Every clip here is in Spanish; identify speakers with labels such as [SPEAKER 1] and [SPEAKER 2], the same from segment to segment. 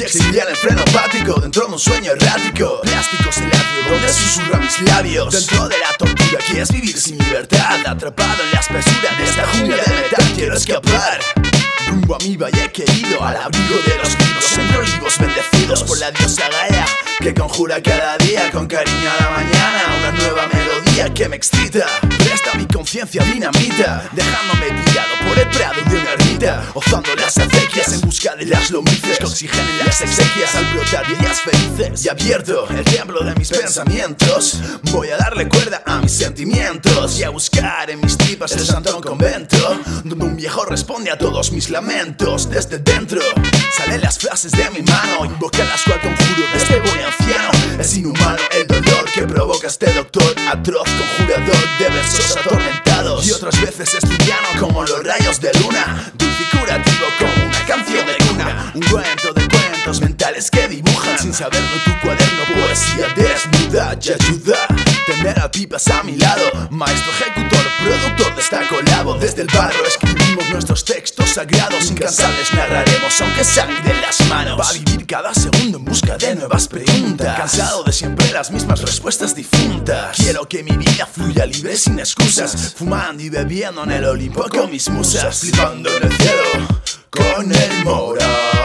[SPEAKER 1] y exiliar el freno apático dentro de un sueño errático. Plásticos el atrio donde susurran mis labios. Dentro de la tortura quieres vivir sin libertad, atrapado en la espesura de esta jungla de metal. Quiero escapar rumbo a mi valle querido, al abrigo de los vivos, entre olivos bendecidos por la diosa Gaia, que conjura cada día con cariño a la mañana una nueva melodía que me excita. Presta mi conciencia dinamita, dejándome tirado por el prado de una ermita, ozando las acequias en busca de las lombrices que oxigenen las exequias al brotar días felices. Y abierto el templo de mis pensamientos, voy a darle cuerda a mis sentimientos y a buscar en mis tripas el santo convento, donde un viejo responde a todos mis lamentos. Desde dentro salen las frases de mi mano, invocadas cual conjuro de este buen anciano. Es inhumano el dolor que provoca este doctor, atroz conjurador de versos atormentados, y otras veces estudiano como los rayos de luna, dulce y curativo como una canción de cuna. Un cuento de cuentos mentales que dibujan sin saberlo tu cuaderno, poesía desnuda. Y ayuda tener a pipas a mi lado, maestro, ejecutor, productor de esta colabo. Desde el barro escribimos nuestros textos sagrados, incansables narraremos aunque sangre en las manos. Va a vivir cada segundo en busca de nuevas preguntas, cansado de siempre las mismas respuestas difuntas. Quiero que mi vida fluya libre sin excusas, fumando y bebiendo en el Olimpo con mis musas, flipando en el cielo con el moro,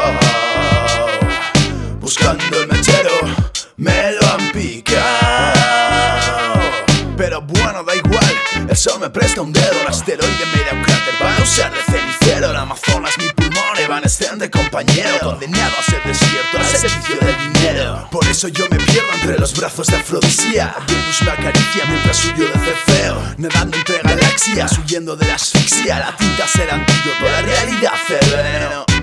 [SPEAKER 1] buscando el mechero, me lo han picado. Pero bueno, da igual, el sol me presta un dedo, un asteroide me da un cráter para usar de cenicero. El Amazonas mi pulmón evanescente compañero, condenado a ser desierto al servicio del dinero. Por eso yo me pierdo entre los brazos de Afrodisía, Venus me acaricia mientras huyo de Cefeo, nadando entre galaxias, huyendo de la asfixia. La tinta será antídoto, la realidad el veneno.